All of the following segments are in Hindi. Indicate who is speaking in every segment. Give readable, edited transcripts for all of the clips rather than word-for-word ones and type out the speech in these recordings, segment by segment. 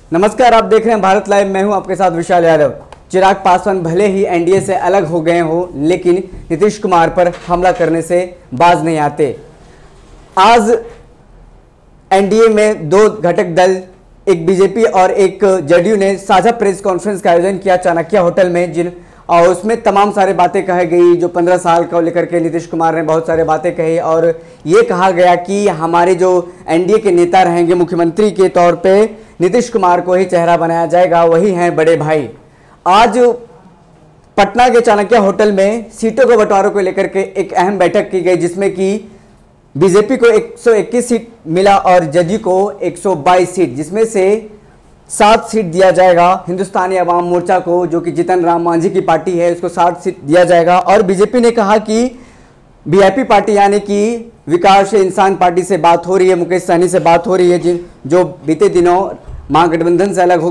Speaker 1: नमस्कार, आप देख रहे हैं भारत लाइव। मैं हूं आपके साथ विशाल यादव। चिराग पासवान भले ही एनडीए से अलग हो गए हो, लेकिन नीतीश कुमार पर हमला करने से बाज नहीं आते। आज एनडीए में दो घटक दल, एक बीजेपी और एक जेडीयू ने साझा प्रेस कॉन्फ्रेंस का आयोजन किया चाणक्य होटल में, और उसमें तमाम सारे बातें कही गई। जो 15 साल को लेकर के नीतीश कुमार ने बहुत सारे बातें कही और ये कहा गया कि हमारे जो एनडीए के नेता रहेंगे, मुख्यमंत्री के तौर पे नीतीश कुमार को ही चेहरा बनाया जाएगा, वही हैं बड़े भाई। आज पटना के चाणक्य होटल में सीटों के बंटवारे को लेकर के एक अहम बैठक की गई, जिसमें कि बीजेपी को 121 सीट मिला और जेडीयू को 122 सीट, जिसमें से 7 सीट दिया जाएगा हिंदुस्तानी अवाम मोर्चा को, जो कि जीतन राम मांझी की पार्टी है, उसको 7 सीट दिया जाएगा। और बीजेपी ने कहा कि वीआईपी पार्टी यानी कि विकासशील इंसान पार्टी से बात हो रही है, मुकेश सहनी से बात हो रही है, जो बीते दिनों महागठबंधन से अलग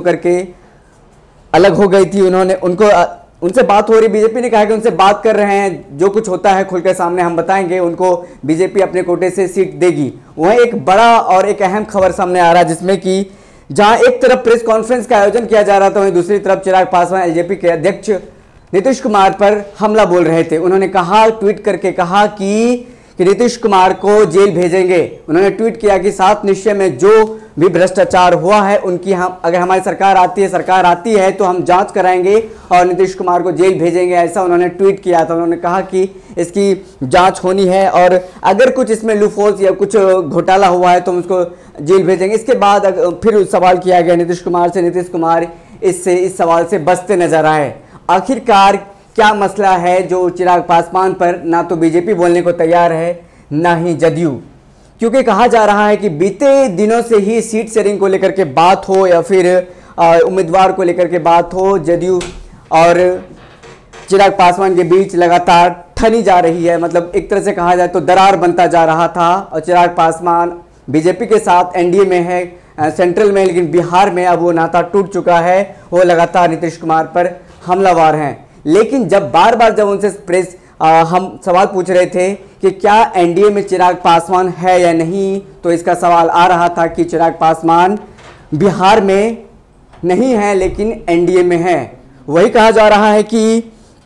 Speaker 1: हो गई थी, उनसे बात हो रही। बीजेपी ने कहा कि उनसे बात कर रहे हैं, जो कुछ होता है खुल के सामने हम बताएंगे, उनको बीजेपी अपने कोटे से सीट देगी। वहीं एक बड़ा और एक अहम खबर सामने आ रहा है, जिसमें कि जहां एक तरफ प्रेस कॉन्फ्रेंस का आयोजन किया जा रहा था, वहीं दूसरी तरफ चिराग पासवान एलजेपी के अध्यक्ष नीतीश कुमार पर हमला बोल रहे थे। उन्होंने कहा, ट्वीट करके कहा कि नीतीश कुमार को जेल भेजेंगे। उन्होंने ट्वीट किया कि 7 निश्चय में जो भी भ्रष्टाचार हुआ है उनकी अगर हमारी सरकार आती है तो हम जांच कराएंगे और नीतीश कुमार को जेल भेजेंगे, ऐसा उन्होंने ट्वीट किया था। उन्होंने कहा कि इसकी जांच होनी है और अगर कुछ इसमें लूफोल्स या कुछ घोटाला हुआ है तो हम उसको जेल भेजेंगे। इसके बाद फिर सवाल किया गया नीतीश कुमार से। नीतीश कुमार इस सवाल से बचते नजर आए। आखिरकार क्या मसला है जो चिराग पासवान पर ना तो बीजेपी बोलने को तैयार है ना ही जदयू, क्योंकि कहा जा रहा है कि बीते दिनों से ही सीट शेयरिंग को लेकर के बात हो या फिर उम्मीदवार को लेकर के बात हो, जदयू और चिराग पासवान के बीच लगातार ठनी जा रही है। मतलब एक तरह से कहा जाए तो दरार बनता जा रहा था और चिराग पासवान बीजेपी के साथ एनडीए में है, सेंट्रल में, लेकिन बिहार में अब वो नाता टूट चुका है। वो लगातार नीतीश कुमार पर हमलावर हैं। लेकिन जब उनसे हम सवाल पूछ रहे थे कि क्या एनडीए में चिराग पासवान है या नहीं, तो इसका सवाल आ रहा था कि चिराग पासवान बिहार में नहीं है लेकिन एनडीए में है। वही कहा जा रहा है कि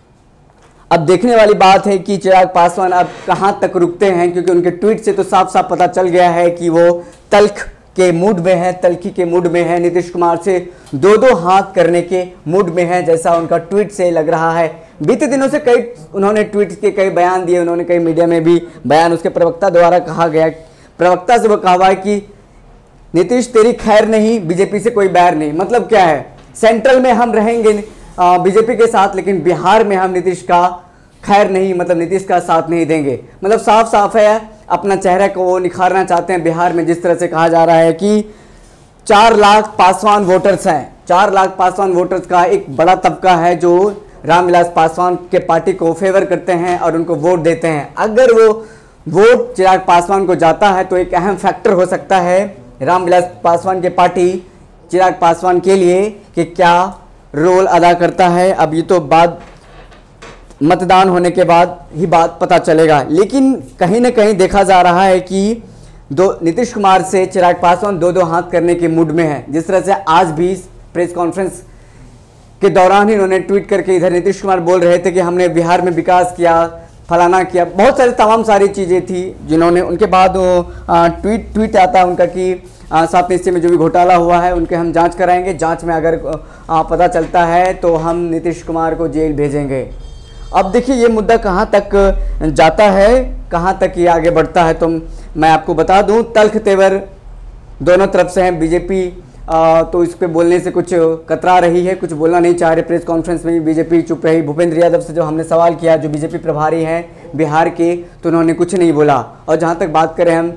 Speaker 1: अब देखने वाली बात है कि चिराग पासवान अब कहां तक रुकते हैं, क्योंकि उनके ट्वीट से तो साफ साफ पता चल गया है कि वो तल्खी के मूड में है, नीतीश कुमार से दो हाथ करने के मूड में है, जैसा उनका ट्वीट से लग रहा है। बीते दिनों से उन्होंने ट्वीट के कई बयान दिए, उन्होंने कई मीडिया में भी बयान उसके प्रवक्ता द्वारा कहा गया। प्रवक्ता से वो कहा कि नीतीश तेरी खैर नहीं, बीजेपी से कोई बैर नहीं। मतलब क्या है, सेंट्रल में हम रहेंगे बीजेपी के साथ, लेकिन बिहार में हम नीतीश का खैर नहीं, मतलब नीतीश का साथ नहीं देंगे। मतलब साफ साफ है, अपना चेहरा को वो निखारना चाहते हैं बिहार में। जिस तरह से कहा जा रहा है कि 4 लाख पासवान वोटर्स हैं, 4 लाख पासवान वोटर्स का एक बड़ा तबका है जो रामविलास पासवान के पार्टी को फेवर करते हैं और उनको वोट देते हैं। अगर वो वोट चिराग पासवान को जाता है तो एक अहम फैक्टर हो सकता है रामविलास पासवान के पार्टी चिराग पासवान के लिए कि क्या रोल अदा करता है। अब ये तो बात मतदान होने के बाद ही बात पता चलेगा। लेकिन कहीं ना कहीं देखा जा रहा है कि नीतीश कुमार से चिराग पासवान दो हाथ करने के मूड में है। जिस तरह से आज भी प्रेस कॉन्फ्रेंस के दौरान ही उन्होंने ट्वीट करके इधर नीतीश कुमार बोल रहे थे कि हमने बिहार में विकास किया, फलाना किया, बहुत सारी तमाम सारी चीज़ें थी जिन्होंने। उनके बाद ट्वीट आता है उनका कि 7 निश्चय में जो भी घोटाला हुआ है उनके हम जांच कराएंगे, जांच में अगर पता चलता है तो हम नीतीश कुमार को जेल भेजेंगे। अब देखिए ये मुद्दा कहाँ तक जाता है, कहाँ तक ये आगे बढ़ता है, तो मैं आपको बता दूं तल्ख तेवर दोनों तरफ से हैं। बीजेपी तो इस पे बोलने से कुछ कतरा रही है, कुछ बोलना नहीं चाह रहे। प्रेस कॉन्फ्रेंस में भी बीजेपी चुप रही। भूपेंद्र यादव से जो हमने सवाल किया, जो बीजेपी प्रभारी हैं बिहार के, तो उन्होंने कुछ नहीं बोला। और जहाँ तक बात करें हम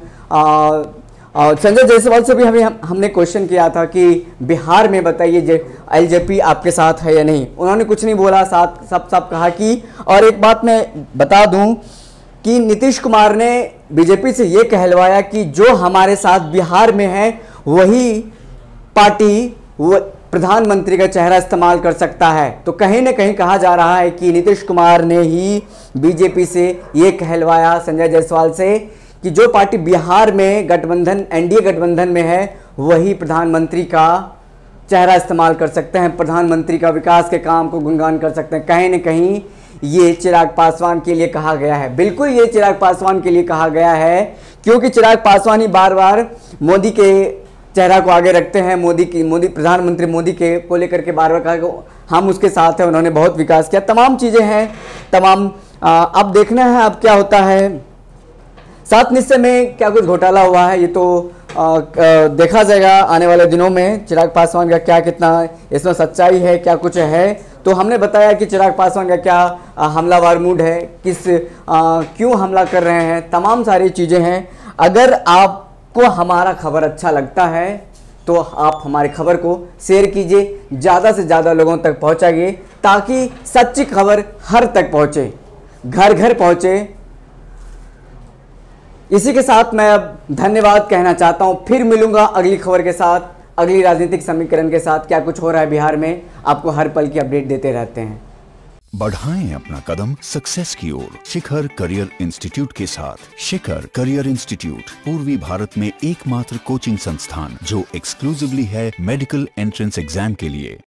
Speaker 1: संजय जायसवाल से भी हमने क्वेश्चन किया था कि बिहार में बताइए एलजेपी आपके साथ है या नहीं, उन्होंने कुछ नहीं बोला, सब कहा कि। और एक बात मैं बता दूं कि नीतीश कुमार ने बीजेपी से ये कहलवाया कि जो हमारे साथ बिहार में है वही पार्टी वो प्रधानमंत्री का चेहरा इस्तेमाल कर सकता है। तो कहीं ना कहीं कहा जा रहा है कि नीतीश कुमार ने ही बीजेपी से ये कहलवाया संजय जायसवाल से कि जो पार्टी बिहार में गठबंधन एनडीए गठबंधन में है वही प्रधानमंत्री का चेहरा इस्तेमाल कर सकते हैं, प्रधानमंत्री का विकास के काम को गुणगान कर सकते हैं। कहीं न कहीं ये चिराग पासवान के लिए कहा गया है, बिल्कुल ये चिराग पासवान के लिए कहा गया है, क्योंकि चिराग पासवान ही बार बार मोदी के चेहरा को आगे रखते हैं। प्रधानमंत्री मोदी के को लेकर के बार बार कहा कि हम उसके साथ हैं, उन्होंने बहुत विकास किया, तमाम चीज़ें हैं, तमाम अब देखना है अब क्या होता है। 7 निश्चय में क्या कुछ घोटाला हुआ है ये तो देखा जाएगा आने वाले दिनों में, चिराग पासवान का क्या कितना इसमें सच्चाई है, क्या कुछ है। तो हमने बताया कि चिराग पासवान का क्या हमलावर मूड है, क्यों हमला कर रहे हैं, तमाम सारी चीज़ें हैं। अगर आपको हमारा खबर अच्छा लगता है तो आप हमारी खबर को शेयर कीजिए, ज़्यादा से ज़्यादा लोगों तक पहुंचाइए, ताकि सच्ची खबर हर तक पहुंचे, घर घर पहुंचे। इसी के साथ मैं अब धन्यवाद कहना चाहता हूं, फिर मिलूंगा अगली खबर के साथ, अगली राजनीतिक समीकरण के साथ। क्या कुछ हो रहा है बिहार में, आपको हर पल की अपडेट देते रहते हैं।
Speaker 2: बढ़ाएं अपना कदम सक्सेस की ओर शिखर करियर इंस्टीट्यूट के साथ। शिखर करियर इंस्टीट्यूट पूर्वी भारत में एकमात्र कोचिंग संस्थान जो एक्सक्लूसिवली है मेडिकल एंट्रेंस एग्जाम के लिए।